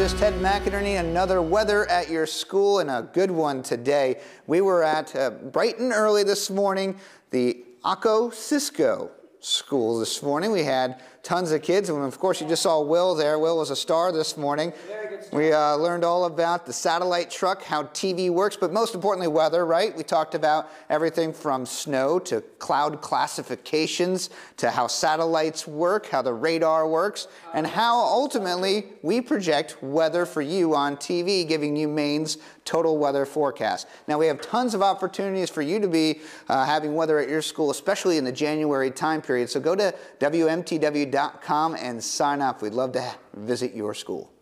Meteorologist Ted McInerney. Another weather at your school, and a good one today. We were at bright and early this morning, the Aucocisco School this morning. We had tons of kids, and of course you just saw Will there. Will was a star this morning. We learned all about the satellite truck, how TV works, but most importantly weather, right? We talked about everything from snow to cloud classifications to how satellites work, how the radar works, and how ultimately we project weather for you on TV, giving you Maine's total weather forecast. Now we have tons of opportunities for you to be having weather at your school, especially in the January time period. So go to WMTW.com and sign up. We'd love to visit your school.